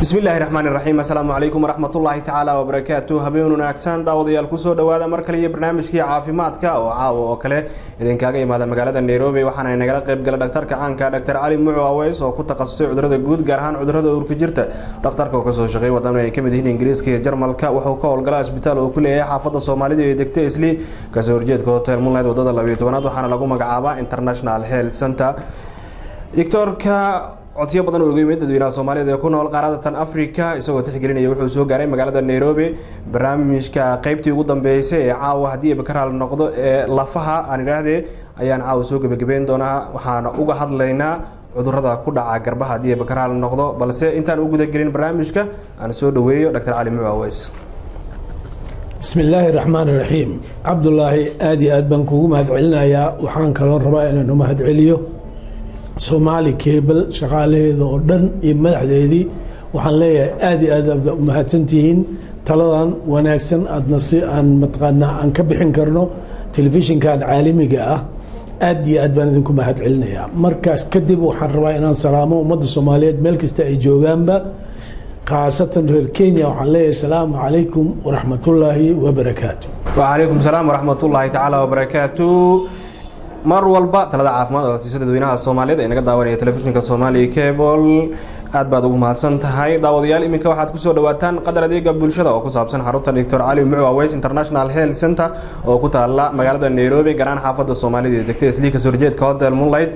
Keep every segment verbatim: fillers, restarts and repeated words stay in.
بسم الله الرحمن الرحيم السلام عليكم ورحمة الله تعالى وبركاته هبيننا أكسان داود يالكوسو دوادا مركلي برنامج كي عافيماتك أو عاو وكله إذن كاجي ماذا مقالة نيروبي وحنا نقل قريب قال دكتور كعان كدكتور علي معويس وكنت تخصصي عذرة الجود جرهان عذرة أوركجرته دكتور كوكسو شغيل وطننا كم دهين إنجليز كي جرمالك وحوكا والجلاس بتاعه وكل إيه حافظ الصومالي دي دكتور إسلي كسورجيت كوتر مولد وضد الله بيتونات وحنا لقوم مجعبا انترناشنال هيل سنتر دكتور كا codsiyo badan oo uga yimid dadweynaha Soomaaliyeed ee ku nool qaaradda Afrika isagoo tixgelinaya wuxuu soo gaaray magaalada Nairobi barnaamijka qaybtii ugu dambeysay ee caawa hadii bakaraal noqdo ee lafaha aan iraahdee ayaan caawa soo gabagabeyn doonaa waxaana uga hadlaynaa cudurrada ku dhaca garbaha hadii bakaraal noqdo balse intaan ugu gudagelin barnaamijka aan soo dhaweeyo Dr. Ali Muaweys bismillahir rahmanir rahim Abdullahi aadi aad baan kugu mahadcelinayaa waxaan kala rabaa inaan u mahadceliyo Somali cable shaqaaleedo oo dhan iyo madaxdeedii waxaan leeyahay aad iyo aad u mahadsantihiin taladan wanaagsan aadna si aan matqaana aan ka bixin karno telefishinka caalamiga ah aad iyo aad baan idinku mahadcelinayaa markaas kadib waxaan rabaa inaan salaamo ummadda Soomaaliyeed meel kasta ay joogaanba qaasatan reer Kenya waxaan leeyahay salaamu calaykum wa rahmatullaahi wa barakaatuh wa calaykum salaam wa rahmatullaahi ta'ala wa barakaatuh mar walba talada caafimaad oo siisada dadweynaha Soomaaliyeed ee naga daawanaya telefishinka Somali Cable aad baad ugu mahadsan tahay daawadayaal iminka waxaad ku soo dhawaataan qadar adeega bulshada oo ku saabsan xarunta Doctor Ali Muaweys International Health Center oo ku taala magaalada Nairobi garaan xaafadda Soomaaliyeed ee degtay isliika Surjeedka Hotel Moonlight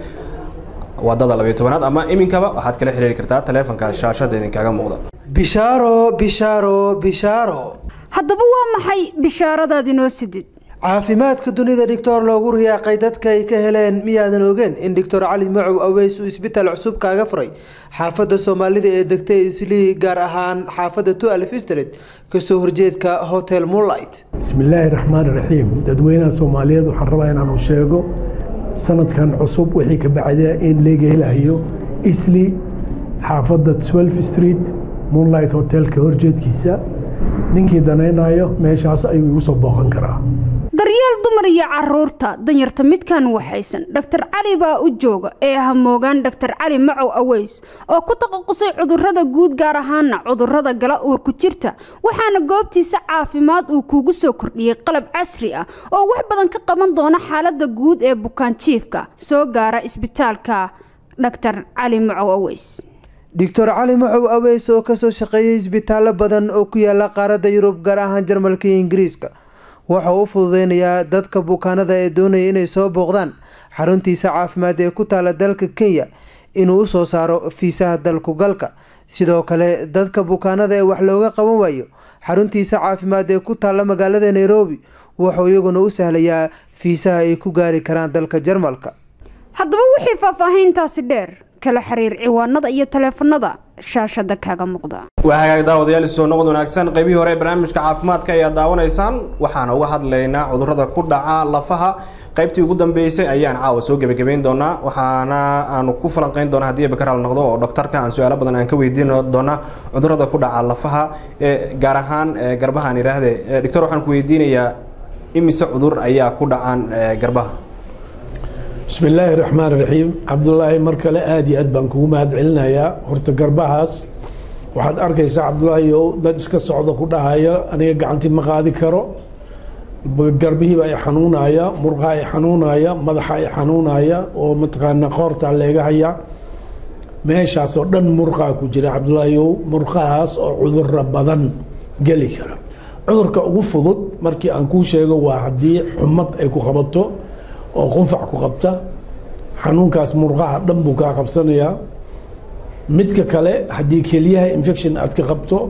wadada laba iyo toban ama iminkaba waxaad kala xiriiri kartaa telefoonka shaashada idinkaga muuqda bishaaro bishaaro bishaaro haddaba waa maxay bishaaradaad inoo sidid caafimaadka dunida doctor loogu riyaaqay dadka ay ka heleen miyaadan ogeen in Doctor Ali Muaweys uu isbitaal cusub kaaga furay xaafadda Soomaalida ee degtay Islii gaar ahaan xaafadda twelve Street ka soo horjeedka Hotel Moonlight bismillaahir rahmaanir rahiim dadweynaha Soomaaliyeed waxaan rabaa inaan u sheego sanadkan cusub wixii ka bacday in laga helayo Islii xaafadda twelve Street Moonlight Hotel ka horjeedkiisa ninkii danaynayo meeshaas ayuu igu soo booqan karaa daryeel dumar iyo caruurta danyarta midkan waxaysan Doctor Ali baa u jooga ee hamoogan Doctor Ali Muaweys oo ku taqasusay cudurrada guud gaar ahaan cudurrada gala uur ku jirta waxaana goobtiisa caafimaad uu kugu soo kordhiyay qalab casri ah oo wax badan ka qaban doona xaaladda guud ee bukaan jiifka soo gaara isbitaalka Doctor Ali Muaweys Doctor Ali Muaweys oo ka soo shaqeeyay isbitaalo badan oo ku yaala qaaradda Yurub gaar ahaan Jarmalka iyo Ingiriiska waxa uu fududeynayaa dadka bukaanada ee doonaya inay soo booqdaan xaruntiisa caafimaad ee ku taala dalka Kenya inuu soo saaro fiisaha dalku galka sidoo kale dadka bukaanada ee wax looga qaban waayo xaruntiisa caafimaad ee ku taala magaalada Nairobi waxa uu iyaguna u sahlayaa fiisaha ay ku gaari karaan dalka Jarmalka haddaba wixii faahfaahintaasi dheer kala xiriir ciwaanada iyo telefoonada shaashada kaaga muuqda waxay daawadayaal soo noqon wanaagsan qaybihii hore barnaamijka caafimaadka ayaa daawanaysaan waxaana uga hadlaynaa cudurrada ku dhaca lafaha qaybtii ugu dambeysay ayaan caawa soo gabagabeyn doonaa waxaana aanu ku falanqeyn doonaa haddii bakaraal noqdo oo doctorka aan su'aalo badan aan ka weydiin doonaa cudurrada ku dhaca lafaha ee gaar ahaan garbaha aan iraahdee doctor waxaan ku weydiinayaa imise cudur ayaa ku dhacaan garbaha بسم الله الرحمن الرحيم عبد الله مركله آدي أدبان كوما هاد علنا يا هرت قربهاس واحد أركيس عبد الله يو ضد إسك الصعود كلها هيا أنا قعنتي مقادي كرو قربه بقى حنون هيا مرغا حنون هيا مدح حنون هيا ومتقن قارت على هيا ماشي عصردن مرغا كجرا عبد الله يو مرغاس أو عذر بدن جلي كرا عذر كوفضت مركي أنكوش يجو واحد دي حمط أيكو خبطه oo qunfac ku qabta xanuunkaas murqaha dhan buu ka qabsanaya midka kale hadii kaliyaha infection aad ka qabto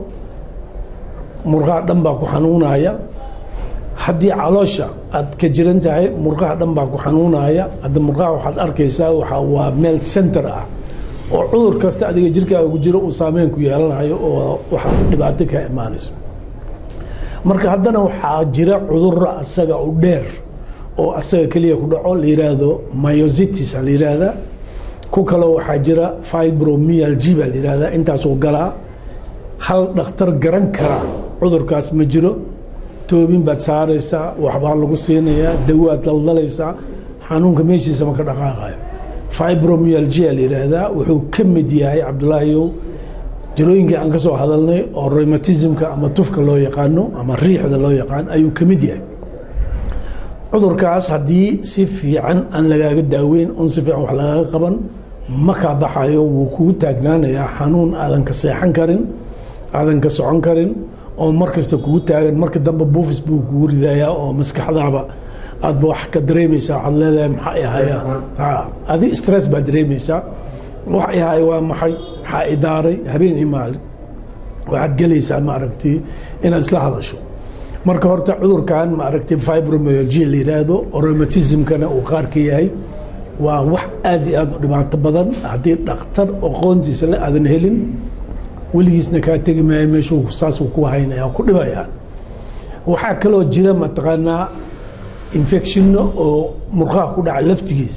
murqaha dhan baa ku xanuunaya hadii caloosha aad ka jiran tahay murqaha dhan baa ku xanuunaya hadda murqaha waxaad arkaysaa waxa waa meel center ah oo cudur kasta adiga jirkaaga ku jiro uu saameyn ku yeelanayo oo waxa dhibaato ka imaanayso marka haddana waxa jira cudurro asaga u dheer oo asaga kaliya ku dhaco la yiraahdo myositis la yiraahdo ku kale waxa jira fibromyalgia la yiraahdo intaas oo gala hal dhakhtar garan kara cudurkaas ma jiro toobin baad saaraysa waxba lagu siinayaa dawaad daldalaysa xanuunka meeshiisa ma ka dhaqaaqayo fibromyalgia la yiraahdo wuxuu ka mid yahay Cabdullaahi jirooyinkii aan ka soo hadalnay oo rheumatismka ama tufka loo yaqaano ama riixda loo yaqaan ayuu ka mid yahay. cudurkaas haddii si fiican aan lagaaga daaweyn oon si fiican wax lagaaga qaban ma kaa baxayo, wuu kugu taagnaanayaa xanuun aadan ka seexan karin, aadan ka socon karin, oo mar kasta kugu taagan. marka dambe buufis buu kugu ridayaa oo maskaxdaaba aadba wax ka dareemaysaa, waxaad leedahay maxaa ihaya, adi stress baad dareemaysaa, wax ihaya waa maxay, maxaa idaaray habeen iyo maalin, waxaad gelaysaa maaragtay inaad isla hadasho. marka horta cudurkan maaragtay fibromyalgia la yiraahdo oo rheumatismkana uu qaar ka yahay, waa wax aad iyo aad u dhibaato badan. haddii dhakhtar aqoontiisa la aadan helin, weligiisna kaa tegi maayo, meeshuu saasuu ku haynaya ku dhibayaan. waxaa kaloo jira mataqaanaa infectionno oo murqaha ku dhaca laftigiis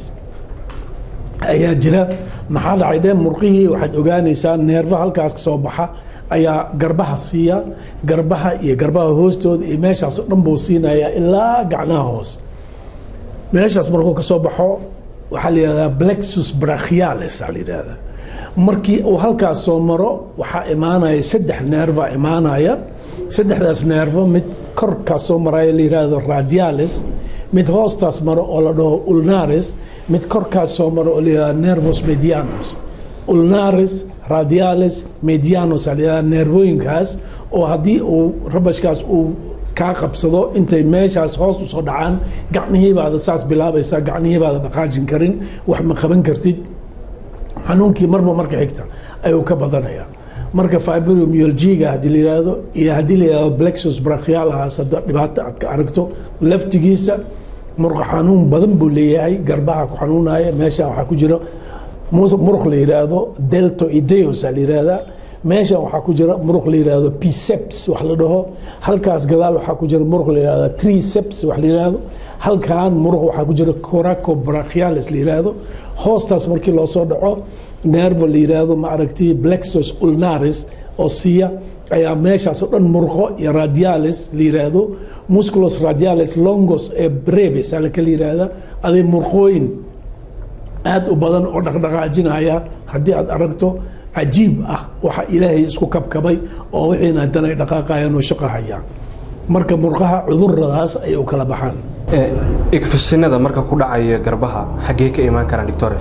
ayaa jira. maxaa dhacay dhe murqihii waxaad ogaanaysaa neerfa halkaas ka soo baxa ayaa garbaha siiya, garbaha iyo garbaha hoostooda iyo meeshaas oo dhan buu siinayaa ilaa gacnaha hoos. meeshaas markuu ka soo baxo waxaa la yidhahdaa plexus brachialis aa la yidhahdaa. markii uu halkaas soo maro waxaa imaanaya saddex neerva imaanaya. saddexdaas neervo mid korkaas soo maraya la yidhaahdo radialis, mid hoostaas maro oo la dhaho ulnaris, mid korkaas soo maro oo la yidhahdo nervus medianus. ulnaris, radialis, medianus aa la yidhahdaa neervooyinkaas oo haddii uu rabashkaas uu kaa qabsado intay meeshaas hoos u soo dhacaan, gacnihiibaada saas bilaabaysaa, gacnihiibaada dhaqaajin karin, wax ma qaban kartid, xanuunkii marba marka xigta ayuu ka badanayaa. marka fibromyalgia haddii la yidhaahdo iyo haddii la yidhahdo plexus brachialis, hadda dhibaato aad ka aragto laftigiisa, murqa xanuun badan buu leeyahay, garbaha ku xanuunaya. meesha waxaa ku jira muruq la yidhaahdo deltoideus aa la yidhaahdaa. meeshan waxaa ku jira muruq la yidhaahdo biceps wax la dhaho. halkaas gadaal waxaa ku jira muruq la yidhahdo triceps wax la yidhaahdo. halkaan muruq waxaa ku jira coracobrachialis la yidhaahdo. hoostaas markii loo soo dhaco nervo la yidhaahdo ma aragtay plexus ulnaris oo siiya ayaa meeshaas oo dhan murqo iyo radialis la yidhaahdo. musculus radialis longos ee brevis aa la kala yidhaahdaa. aday murqooyin aad u badan oo dhaqdhaqaajinaya haddii aad aragto cajiib ah, waxa ilaahay isku kabkabay oo wixiina haddana ay dhaqaaqayaan oo shaqo hayaan. marka murqaha cuduradaas ay u kala baxaan. infekshinada marka ku dhacaya garbaha xaggee ka imaan karaan doctor?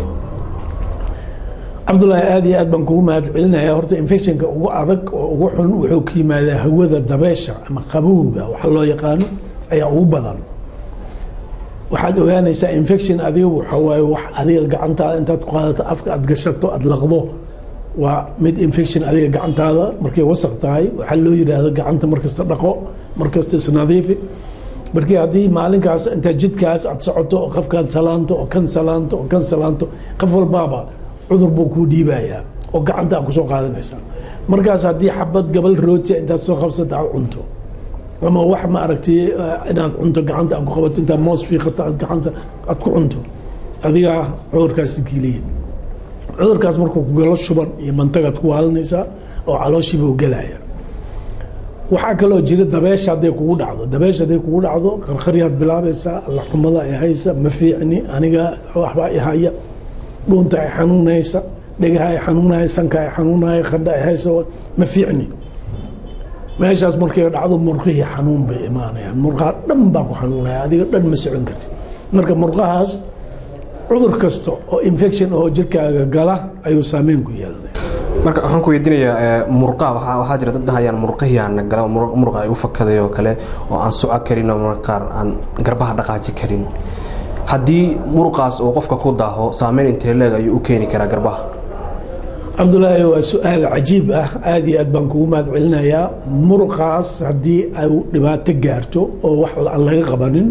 cabdullaahi aad iyo aad baan kugu mahad celinayaa. horta infectionka ugu adag oo ugu xun wuxuu ka yimaadaa hawada dabeesha ama qabowga waxa loo yaqaano ayaa ugu badan. waxaad ogaanaysaa infection adiga waxa waaye wax adiga gacantaada intaad ku qaadato afka aad gashato aad laqdo, waa mid infection adiga gacantaada markay wasaq tahay. waxaa loo yidhaahdo gacanta markasta dhaqo, markasta isnadiifi. markii haddii maalinkaas intaad jidkaas aad socoto oo qofkaan salaanto oo kan salaanto oo kan salaanto, qof walbaaba cudur buu kuu dhiibayaa oo gacanta aad kusoo qaadanaysaa. markaas haddii xabad gabal rooti intaad soo qabsato aad cunto, ama wax ma aragtay inaad cunto gacanta aad ku qabato, intaad moos fiiqato aad gacanta aad ku cunto, adiga cudurkaas kiiliya. cudurkaas markuu ku galo shuban iyo mantagaad ku waalanaysaa oo calooshiiba u gelaya. waxaa kaloo jira dabeesha hadday kugu dhacdo. dabeesha hadday kugu dhacdo qarqaryaad bilaabaysaa, alla xumada ay haysa, ma fiicni, aniga waxbaa i haya, dhuunta ay xanuunaysa, dhegaha ay xanuunaya, sanka ay xanuunaya, qadha ay haysa, ma fiicni. meeshaas markay dhacdo murqihii xanuun bay imaanayaan, murqaha dhan baa ku xanuunaya, adiga dhan ma socon kartid. marka murqahaas cudur kasta oo infection oo jirkaaga gala ayuu saameyn ku yeelanaya. marka waxaan ku weydiinayaa murqaha waxaa waxaa jira dad dhahayaan murqihiyaan gala murqa ay u fakaday oo kale oo aan soco karin oo marka qaar aan garbaha dhaqaaji karin. haddii murqaas uu qofka ku daaho saameyn intee leeg ayuu u keeni karaa garbaha? cabdullaahi waa su-aal cajiib ah, aad iyo aad baan kugu mahad celinayaa. murqaas haddii ay dhibaato gaarto oo wax aan laga qabanin,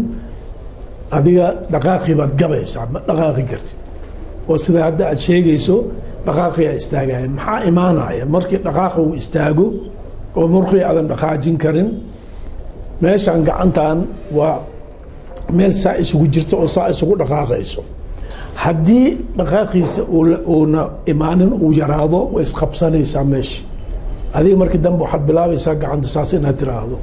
adiga dhaqaaqii baad gabaysaa, ma dhaqaaqi kartid. oo sida hadda aad sheegayso dhaqaaqiyaa istaagaya. maxaa imaanaya markii dhaqaaqa uu istaago oo murqii aadan dhaqaajin karin? meeshaan gacantan waa meel saa isugu jirta oo saa isugu dhaqaaqayso. haddii dhaqaaqiisa uuna imaanin uu yaraado way isqabsanaysaa meesha. adiga markii dambe waxaad bilaabaysaa gacanta saas inaad tiraahdo,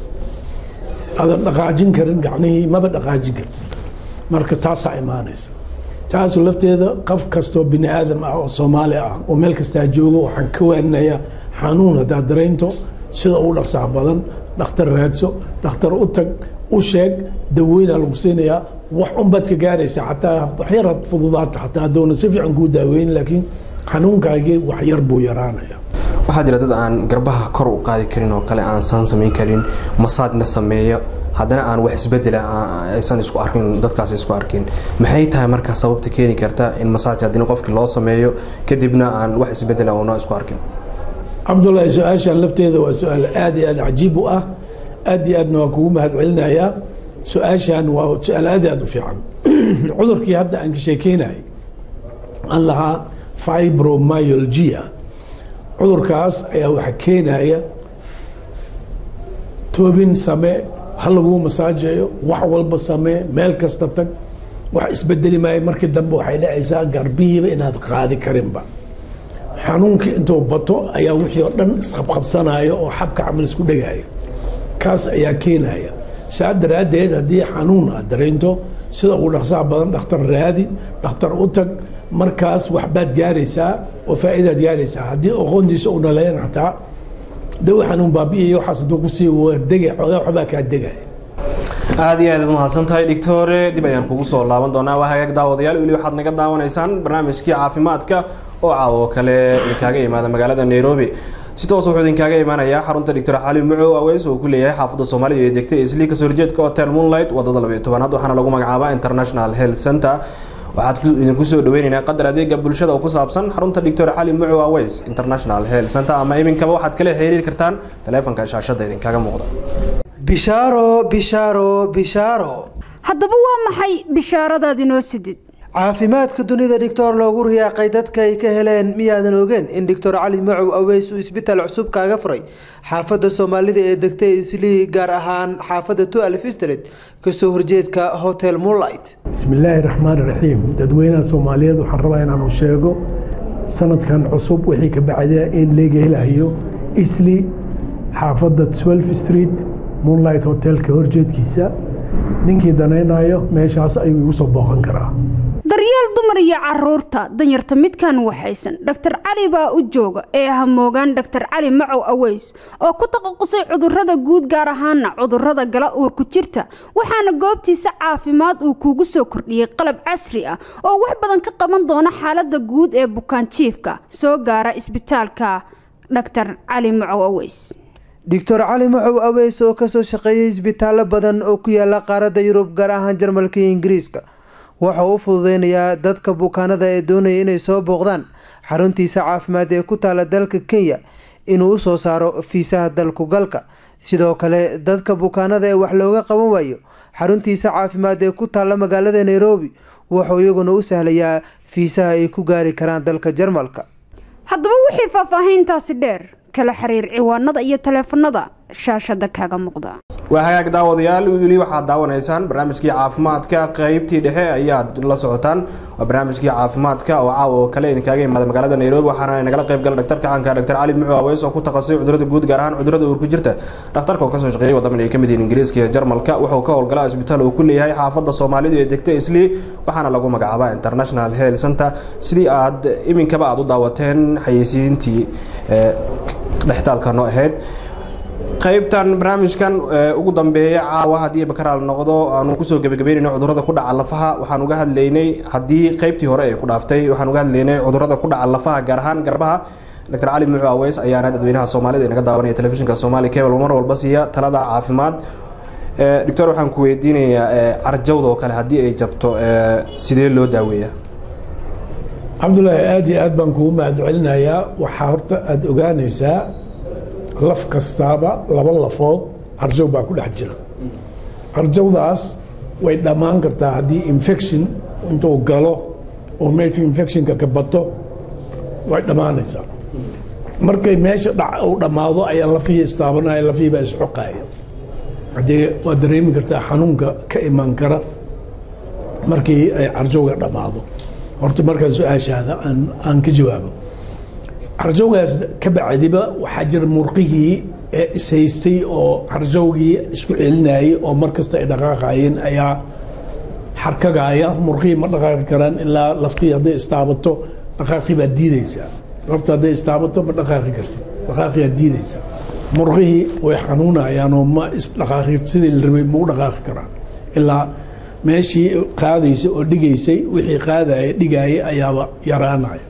aadan dhaqaajin karin, gacnihii maba dhaqaajin kartid. marka taasaa imaanaysa. taasu lafteeda qof kastoo bini aadam ah oo soomaali ah oo meel kastaa joogo waxaan ka waaninayaa xanuun haddaad dareento sida ugu dhaqsaha badan dhakhtar raadso dhakhtar u tag u sheeg daweynaa lagu siinayaa wax unbaad ka gaaraysaa xataa waxyar had fududaata xataa hadoona si fiican kuu daaweyn laakiin xanuunkaagii wax yar buu yaraanaya. waxaa jira dad aan garbaha kor u qaadi karin oo kale aan saan samayn karin masaajna sameeyo haddana aan wax isbedela aysan isku arkin dadkaas isku arkin maxay tahay marka sababta keeni karta in masaaj haddii qofkii loo sameeyo kadibna aan wax isbedela oo isku arkin? cabdullaahi su-aashaan lafteeda waa su-aal aad iyo aad cajiib u ah aad iyo aadna waa kugu mahad celinayaa su-aashaan waa su-aal aad iyo aad u fiican cudurkii hadda aan ka sheekeynayay aan lahaa fibromyalgia cudurkaas ayaa waxa keenaya toobin samee ha laguu masaajeeyo wax walba samee meel kasta tag wax isbedeli maayo markii dambe waxay dhacaysaa garbihiiba inaad qaadi karinba xanuunkii intuu bato ayaa wixii oo dhan isqabqabsanaya oo xabka camal isku dhegaya kaas ayaa keenaya saa daraaddeed haddii xanuun aad dareento sida ugu dhaqsaha badan dhakhtar raadi dhakhtar u tag markaas waxbaad gaaraysaa oo faa'iidaad gaaraysaa haddii aqoontiisa una leen xataa dawa xanuun baabi'iya waxaas hadduu kusii dega xoogaa waxbaa kaa degaya. aad iyo aad aad mahadsan tahay doctore dib ayaan kugu soo laaban doonaa waa hagaag daawadayaal weli waxaad naga daawanaysaan barnaamijkii caafimaadka oo caawo kale inkaaga imaada magaalada Nairobi si toos wuxuu idinkaaga imaanayaa xarunta doctor Cali Macow Aweys oo ku leeyahay xaafadda Soomaaliya ee degtay isli ka soo horjeedka Hotel Moonlight wadada laba iyo tobanaad waxaana lagu magacaabaa International Health Center waxaad idinku soo dhaweynaynaa qadar adeega bulshada oo ku saabsan xarunta doctor Cali Macow Aweys International Health Center ama iminkaba waxaad kala xiriiri kartaan taleefanka shaashada idinkaaga muuqda. bishaaro bishaaro bishaaro haddaba waa maxay bishaaradaad inoo sidid? caafimaadka dunida doctor loogu riyaaqay dadka ay ka heleen miyaadan ogeen in doctor Cali Macow Aweys uu isbitaal cusub kaaga furay xaafadda Soomaalida ee degtay Isli gaar ahaan xaafadda twelve Street ka soo horjeedka Hotel Moonlight. bismillaahi raxmaani raxiim dadweynaha Soomaaliyeed waxaan rabaa inaan u sheego sanadkan cusub wixii ka bacday in laga helayo Isli xaafadda twelve Street Moonlight Hotel ka horjeedkiisa ninkii danaynayo meeshaas ayuu igu soo booqan karaa. daryeel dumar iyo caruurta danyarta midkan waxaysan doctor Cali baa u jooga ee hamoogan doctor Cali Macow Aweys oo ku taqasusay cudurrada guud gaar ahaan cudurrada gala uur ku jirta waxaana goobtiisa caafimaad uu kugu soo kordhiyay qalab casri ah oo wax badan ka qaban doona xaaladda guud ee bukaan jiifka soo gaara isbitaalka doctor Cali Macow Aweys. doctor Cali Macow Aweys oo ka soo shaqeeyay isbitaallo badan oo ku yaala qaaradda Yurub gaar ahaan Jarmalka iyo Ingiriiska waxa uu fududeynayaa dadka bukaanada ee doonaya inay soo booqdaan xaruntiisa caafimaad ee ku taala dalka Kenya inuu u soo saaro fiisaha dalku galka sidoo kale dadka bukaanada ee wax looga qaban waayo xaruntiisa caafimaad ee ku taala magaalada Nairobi wuxuu iyaguna u sahlayaa fiisaha ay ku gaari karaan dalka Jarmalka. haddaba wixii faahfaahintaasi dheer kala xiriir ciwaanada iyo taleefanada shaashada kaaga muuqda. waa hagaag daawadayaal weli waxaad daawanaysaan barnaamijkii caafimaadka qaybtii dhexe ayaad la socotaan waa barnaamijkii caafimaadka oo caawa oo kale idinkaaga imaada magaalada Nairobi waxaana nagala qayb galay dhakhtarka caanka doctor Cali Macow Aweys oo ku takhasusay cudurrada guud gaar ahaan cudurrada uur ku jirta dhakhtarka oo ka soo shaqeeyay wadamada ay ka mid yihiin Ingiriiska iyo Jarmalka wuxuu ka howlgalaa isbitaal uu ku leeyahay xaafadda Soomaalida ee degtay Isli waxaana lagu magacaabaa International Health Center sidii aad iminkaba aad u daawateen xayeysiintii ee dhextaalka noo ahayd qaybtan barnaamijkan ugu dambeeya caawa haddii bakaraal noqdo aanu ku soo gabagabeynayno cudurrada ku dhaca lafaha waxaan uga hadlaynay haddii qaybtii hore ay ku dhaaftay waxaan uga hadlaynay cudurrada ku dhaca lafaha gaar ahaan garbaha doctor Cali Macow Aweys ayaana dadweynaha Soomaalida inaga daawanaya telefishinka Somali Cable mar walba siiya talada caafimaad. doctor waxaan ku weydiinayaa carjawda oo kale haddii ay jabto sidee loo daaweeyaa? cabdullaahi aad iyo aad baan kugu mahad celinayaa waxaa horta aada ogaanaysaa laf kastaaba laba lafood carjow baa ku dhex jira carjawdaas way dhammaan kartaa haddii infection intuu galo oo meesha infectionka ka bato way dhammaanaysaa markay meesha uu dhammaado ayaa lafihii istaabanaya lafihii baa isxoqaya haddii waad dareemi kartaa xanuunka ka imaan kara markii ay carjowga dhammaado horta markaa su-aashaada aan aan ka jawaabo carjowgaas ka bacdiba waxaa jira murqihii ee ishaystay oo carjowgii isku celinayay oo mar kasta ay dhaqaaqayeen ayaa xarkagaaya murqihii ma dhaqaaqi karaan ilaa laftii hadday istaabato dhaqaaqii baad diidaysaa lafta hadday istaabato ma dhaqaaqi kartid dhaqaaqiyaa diidaysa murqihii way xanuunayaan oo ma isdhaqaaqi sidii la rabay ma u dhaqaaqi karaan ilaa meeshii qaadaysa oo dhigaysay wixii qaadaya dhigayay ayaaba yaraanaya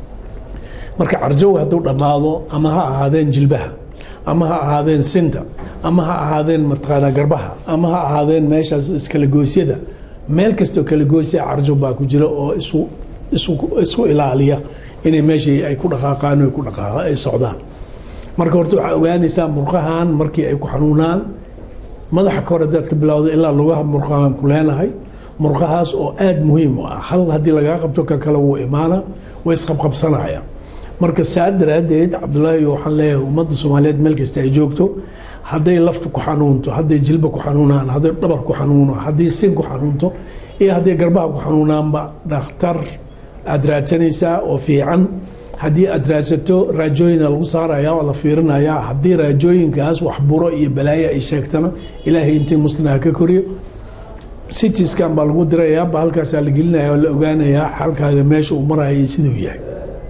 marka carjow hadduu dhammaado ama ha ahaadeen jilbaha ama ha ahaadeen sinta ama ha ahaadeen mataqaanaa garbaha ama ha ahaadeen meeshaas iskala goosyada meel kastoo kala goosya carjow baa ku jira oo isu isu isku ilaaliya inay meeshii ay ku dhaqaaqaan oo ku dhaqaaqa ay socdaan marka horta waxaa ogaanaysaa murqahan markii ay ku xanuunaan madaxa ka hor hadaad ka bilowda ilaa lugaha murqahan ku leenahay murqahaas oo aada muhiim u ah hal haddii lagaa qabto ka kale wuu imaana way isqabqabsanaya marka saa daraaddeed cabdullaahi waxaan leeyahay ummadda soomaaliyeed meel kasta ay joogto hadday lafta ku xanuunto hadday jilba ku xanuunaan hadday dhabar ku xanuuno haddii sin ku xanuunto iyo hadday garbaha ku xanuunaanba dhakhtar aada raadsanaysaa oo fiican haddii aada raadsato raajooyina lagu saaraya oo la fiirinayaa haddii raajooyinkaas wax buro iyo balaayo ay sheegtana ilaahay intii muslimha ka koriyo citiskan baa lagu dirayaa ba halkaasaa la gelinaya oo la ogaanayaa xalkaaga meesha uu maraya siduu yahay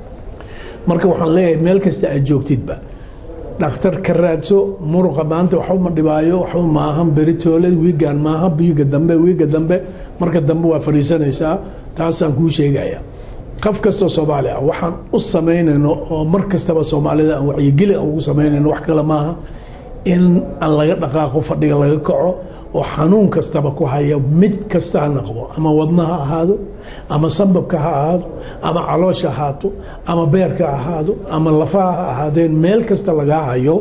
marka waxaan leeyahay meel kasta aad joogtidba dhakhtar ka raadso muruqa maanta waxuma dhibaayo waxba maahan beritoole wiigan maaha wiiga dambe wiiga dambe marka dambe waa fadhiisanaysaa taasaan kuu sheegaya qof kastoo soomaali ah waxaan u samaynayno oo mar kastaba soomaalida aan wacyigeli aan ugu samaynayno wax kale maaha in aan laga dhaqaaqo fadhiga laga kaco oo xanuun kastaba ku haya mid kasta ha noqdo ama wadna ha ahaado ama sambabka ha ahaado ama caloosha ahaato ama beerka ha ahaado ama lafaha ha ahaadeen meel kasta lagaa hayo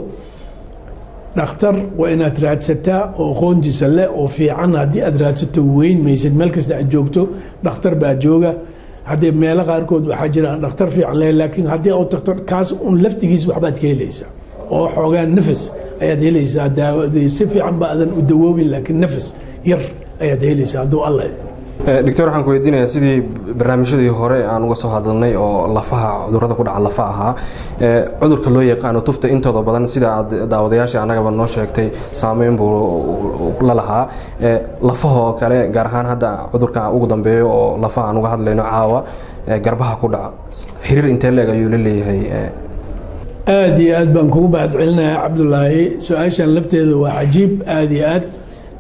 dhakhtar waa inaad raadsataa oo aqoontiisa leh oo fiican haddii aad raadsato weyn maysid meel kasta aad joogto dhakhtar baa jooga haddii meelo qaarkood waxaa jira dhakhtar fiican leh laakiin haddii u tagto kaas un laftigiis waxbaad ka helaysaa oo xoogaa nafas ayaad helaysaa daawadii si fiican ba adan u dawoobin laakiin nafas yar ayaad helaysaa hadduu alla doctor waxaan ku weydiinayaa sidii barnaamijyadii hore aan uga soo hadalnay oo lafaha cudurrada ku dhaca lafa ahaa cudurka loo yaqaano tufta intooda badan sida aad daawadayaasha annagaba noo sheegtay saameyn buu la lahaa lafaha oo kale gaar ahaan hadda cudurka ugu dambeeyo oo lafaha aan uga hadlayno caawa garbaha ku dhaca xiriir intee leeg ayuu la leeyahay aada iyo aad baan kugu mahad celinayaa cabdulaahi su-aashan lafteeda waa cajiib aada iyo aad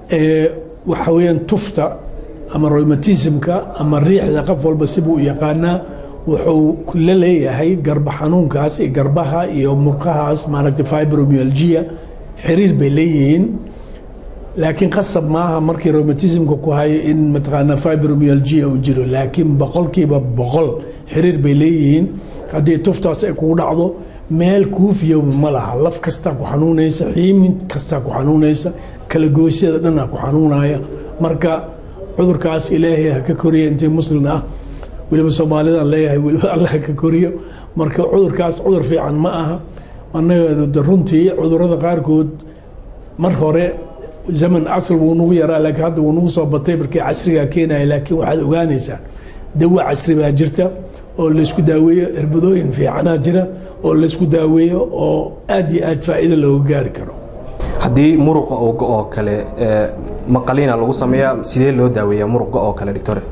waxa weeyaan tufta ama rheumatismka ama riixda qof walba sibuu u yaqaanaa wuxuu la leeyahay garba xanuunkaas iyo garbaha iyo murqahaas maaragtay fibromyalgia xiriir bay leeyihiin laakiin qasab maaha markii rheumatismka ku hayo in mataqaanaa fibromyalgia uu jiro laakiin boqolkiiba boqol xiriir bay leeyihiin haddii tuftaas ay kugu dhacdo meel kuufiya ma laha laf kastaa ku xanuunaysa xiimin kastaa ku xanuunaysa kala goosyada dhanaa ku xanuunaya marka cudurkaas ilaahay ha ka koriya intii muslim ah weliba soomaalidaan leeyahay weliba alla ha ka koriyo marka cudurkaas cudur fiican ma aha annaga runtii cudurrada qaarkood mar hore zaman asal wuu nagu yaraa laakiin hadda wuu nagu soo batay markii casrigaa keenaya laakiin waxaad ogaanaysaa dawo casri baa jirta oo laysku daaweeyo irbadooyin fiicanaa jira oo laysku daaweeyo oo aad iyo aad faa'iido looga gaari karo haddii muruqa oo go-oo kale maqaliina lagu sameeyaa sidee loo daaweeyaa muruqa oo kale doctore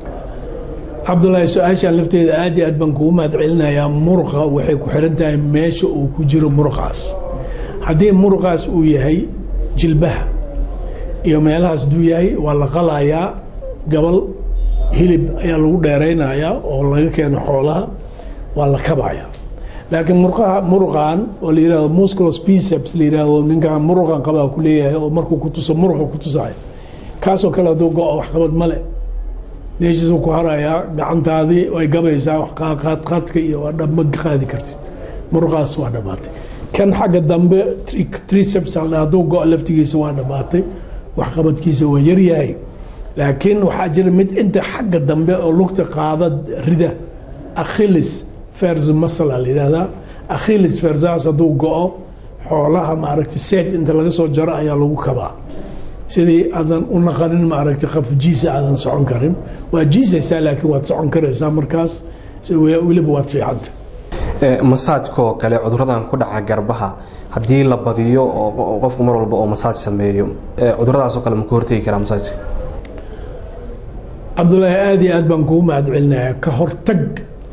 cabdullaahi su-aashaan lafteeda aad iyo aad baan kugu mahad celinayaa muruqa waxay ku xiran tahay meesha uu ku jiro muruqaas haddii muruqaas uu yahay jilbaha iyo meelahaas duu yahay waa la qalayaa gabal hilib ayaa lagu dheeraynayaa oo laga keeno xoolaha waa la kabayaa laakiin murqaha muruqan oo la yiraahdo musculus biceps la yiraahdo ninka muruqan qabaa ku leeyahay oo markuu ku tuso muruqa ku tusaay kaasoo kale hadduu go-o wax qabad male meeshiisuu ku harayaa gacantaadii way gabaysaa wax qaad qaadka iyo waa dhab ma qaadi kartid muruqaas waa dhammaatay kan xagga dambe triceps hadduu go-o laftigiisa waa dhammaatay wax qabadkiisa waa yaryahay laakiin waxaa jira mid inta xagga dambe oo lugta qaada rida achilles fers muscle la yiraahdaa achilles fersaas hadduu go-o xoolaha maaragtay seed inta laga soo jaro ayaa lagu kabaa sidii aadan u naqanin maaragtay qaf jiisa aadan socon karin waa jiisaysaa laakiin waad socon karaysaa markaas weliba waad fiicanta masaajkoo kale cuduradan ku dhaca garbaha haddii la badiyo oo qofku mar walba oo masaaj sameeyo cuduradaasoo kale ma ka hortegi karaa masaajka cabdullaahi aada iyo aad baan kugu mahad celinayaa ka hortag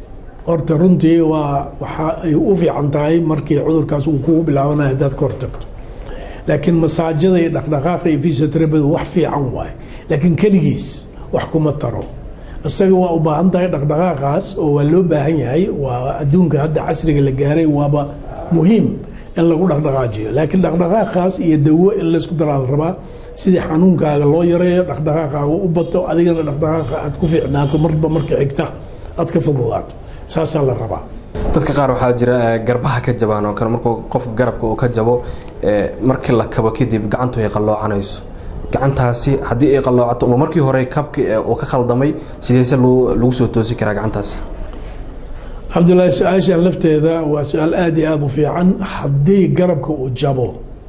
horta runtii waa waxa ay u fiican tahay markii cudurkaas uu kugu bilaabanayo haddaad ka hortagto laakiin masaajada iyo dhaqdhaqaaqa iyo physiotherapy wax fiican waay laakiin keligiis wax kuma taro isaga waa u baahan tahay dhaqdhaqaaqaas oo waa loo baahan yahay waa adduunka hadda casriga la gaaray waaba muhiim in lagu dhaqdhaqaajiyo laakiin dhaqdhaqaaqaas iyo dawo in laysku daraa la rabaa sidii xanuunkaaga loo yareeyo dhaqdhaqaaqaaga u bato adigana dhaqdhaqaaqa aad ku fiicnaato marba marka xigta aad ka fogaato saasaa la rabaa dadka qaar waxaa jira garbaha ka jabaan oo kale markuu qof garabka uu ka jabo markii la kabo kadib gacantu ay qalloocanayso gacantaasi haddii ay qalloocato ama markii hore kabka uu ka khaldamay sideese lagu soo toosi karaa gacantaas cabdullaahi su-aashan lafteeda waa su-aal aada iyo aada u fiican haddii garabka uu jabo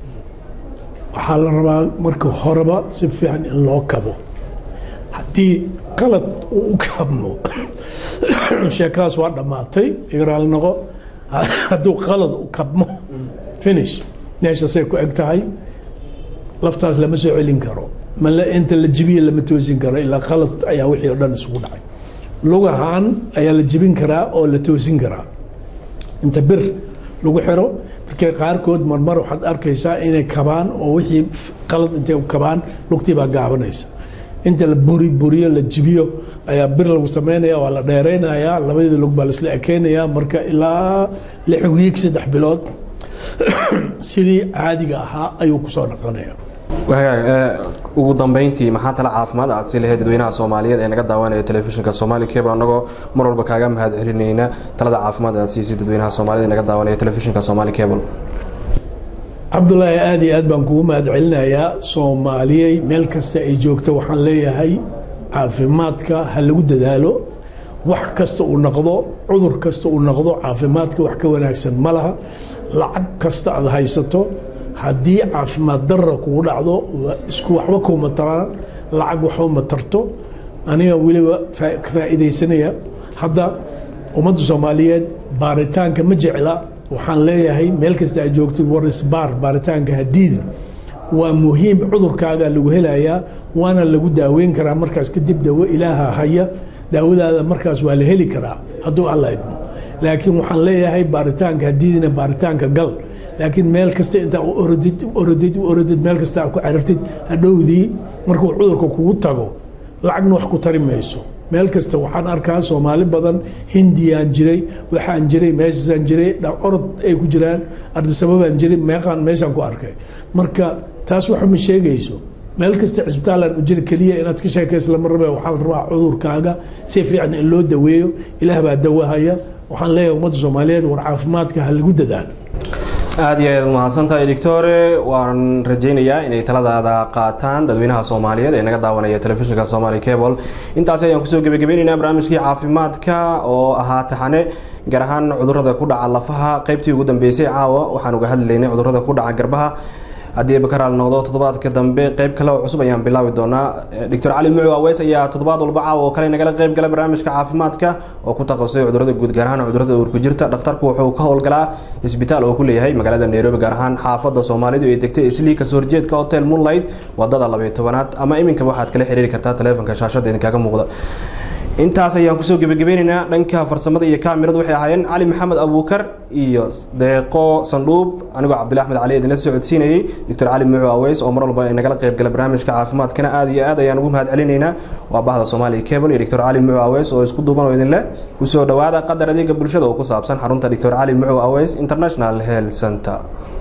waxaa la rabaa marka horeba si fiican in loo kabo haddii qalad uu u kabmo sheekadaas waa dhammaatay igraal noqo hadduu qalad u kabmo finish meeshasay ku eg tahay laftaas lama soo celin karo male inta la jibiye lama toosin karo ilaa qalad ayaa wixii o dhan isugu dhacay lug ahaan ayaa la jibin karaa oo la toosin karaa inta bir lagu xiro markay qaarkood marmar waxaad arkaysaa inay kabaan oo wixii qalad intay kabaan lugtii baa gaabanaysa inta la buri buriyo la jibiyo ayaa bir lagu sameynaya waa la dheereynayaa labadii lug baa laisla ekeynayaa marka ilaa lix wiig saddex bilood sidii caadiga ahaa ayuu kusoo dhaqanaya ugu dambeyntii maxaa tala caafimaad aad si lahayd dadweynaha Soomaaliyeed ee naga daawanaya telefishinka Somali Cable anagoo mar walba kaaga mahad celinayna talada caafimaad aad siisay dadweynaha Soomaaliyeed ee naga daawanaya telefishinka Somali Cable cabdullaahi aad iyo aad baan kugu mahad celinayaa Soomaaliyey meel kasta ay joogto waxaan leeyahay caafimaadka ha lagu dadaalo wax kasta uu noqdo cudur kasta uu noqdo caafimaadka wax ka wanaagsan ma laha lacag kasta aad haysato haddii caafimaad darra kugu dhacdo isku waxba kuma taraan lacag waxba ma tarto aniga weliba ka faa'iidaysanaya hadda ummadda Soomaaliyeed baaritaanka ma jecla waxaan leeyahay meel kasta ay joogto warisbaar baaritaanka hadiid waa muhiim cudurkaaga lagu helayaa waana lagu daaweyn karaa markaas kadib dawo ilaaha haya daawadaada markaas waa la heli karaa hadduu alla idmo laakiin waxaan leeyahay baaritaanka hadiidina baaritaanka gal laakiin meel kasta inta orodid orodid orodid meel kasta ku carartid hadhowdii markuu cudurka kugu tago lacagna wax ku tari mayso meel kasta waxaan arkaa Soomaali badan Hindiyaan jiray waxaan jiray meeshaan jiray orod ay ku jiraan arday sababaan jiray meeqaan meeshaan ku arkay marka taas waxa ma sheegayso meel kasta cisbitaalan u jiri kaliya inaad ka sheekayso lama rabo waxaan rabaa cudurkaaga si fiican in loo daweeyo ilaah baa dawahaya waxaan leeyahay ummadda Soomaaliyeed war caafimaadka ha lagu dadaalo aad iyo aad mahadsantahay doctore waan rajaynayaa inay taladaada qaataan dadweynaha Soomaaliyeed ee naga daawanaya telefishinka Somali Cable intaas ayaan ku soo gabagabeynaa barnaamijkii caafimaadka oo ahaa taxane gaar ahaan cudurrada ku dhaca lafaha qaybtii ugu dambeysay caawa waxaan uga hadlaynay cudurrada ku dhaca garbaha haddii bakaraal noqdo toddobaadka dambe qayb kale oo cusub ayaan bilaabi doonaa doctor Cali Mucu Aweys ayaa toddobaad walba caawa oo kale nagala qayb galay barnaamijka caafimaadka oo ku takhasusay cudurrada guud gaar ahaan cudurrada uur ku jirta dhakhtarku wuxuu ka howlgalaa isbitaal oo ku leeyahay magaalada Nairobi gaar ahaan xaafadda Soomaalidu ee degtay Islii ka soo horjeedka Hotel Moonlight wadada laba iyo tobanaad ama iminka waxaad kala xiriiri kartaa taleefanka shaashada idinkaga muuqda intaas ayaan ku soo gabagabeynaa dhanka farsamada iyo kaamiradu waxay ahaayeen Cali Maxamed Abuukar iyo Deeqo Sandhuub anigoo Cabdullaahi Axmed Cali idin la socodsiinayay doctor Cali Mucu Aweys oo mar walba nagala qayb galay barnaamijka caafimaadkana aad iyo aad ayaan ugu mahad celinaynaa waa bahda Somali Cable iyo doctor Cali Mucu Aweys oo isku duuban oo idin leh ku soo dhawaada qadar adeega bulshada oo ku saabsan xarunta doctor Cali Mucu Aweys International Health Center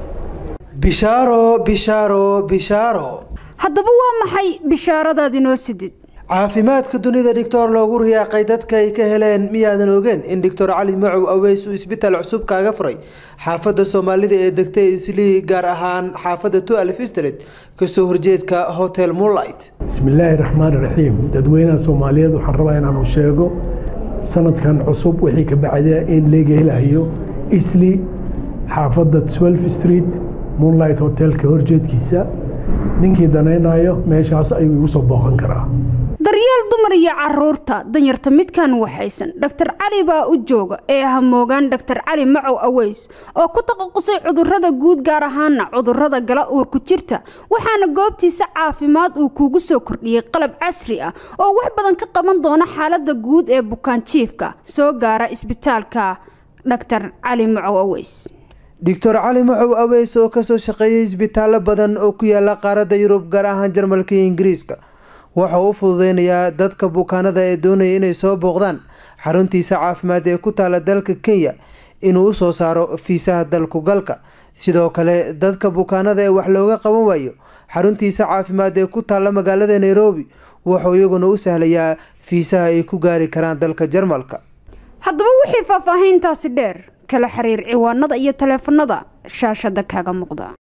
bishaaro bishaaro bishaaro haddaba waa maxay bishaaradaad inoo sidid caafimaadka dunida doctor loogu riyaaqay dadka ay ka heleen miyaadan ogeen in doctor Cali Mucu Aweys uu isbitaal cusub kaaga furay xaafadda Soomaalida ee degtay Islii gaar ahaan xaafadda twelve Street ka soo horjeedka Hotel Moonlight bismillaahir rahmaanir rahiim dadweynaha Soomaaliyeed waxaan rabaa inaan u sheego sanadkan cusub wixii ka bacday in laga helayo Islii xaafadda twelve Street Moonlight Hotel ka horjeedkiisa ninkii danaynayo meeshaas ayuu igu soo booqan karaa daryeel dumar iyo caruurta danyarta midkan waxaysan Doctor Cali baa u jooga ee hamoogan Doctor Cali Macow Aweys oo ku taqasusay cudurrada guud gaar ahaan cudurrada gala uur ku jirta waxaana goobtiisa caafimaad uu kugu soo kordhiyay qalab casri ah oo wax badan ka qaban doona xaaladda guud ee bukaan jiifka soo gaara isbitaalka Doctor Cali Macow Aweys Doctor Cali Macow Aweys oo ka soo shaqeeyay isbitaalo badan oo ku yaala qaaradda Yurub gaar ahaan Jarmalka iyo Ingiriiska waxa uu fududeynayaa dadka bukaanada ee doonaya inay soo booqdaan xaruntiisa caafimaad ee ku taala dalka Kenya inuu soo saaro fiisaha dalku galka sidoo kale dadka bukaanada ee wax looga qaban waayo xaruntiisa caafimaad ee ku taala magaalada Nairobi wuxuu iyaguna u sahlayaa fiisaha ay ku gaari karaan dalka Jarmalka haddaba wixii faahfaahintaasi dheer kala xiriir ciwaanada iyo taleefanada shaashada kaaga muuqda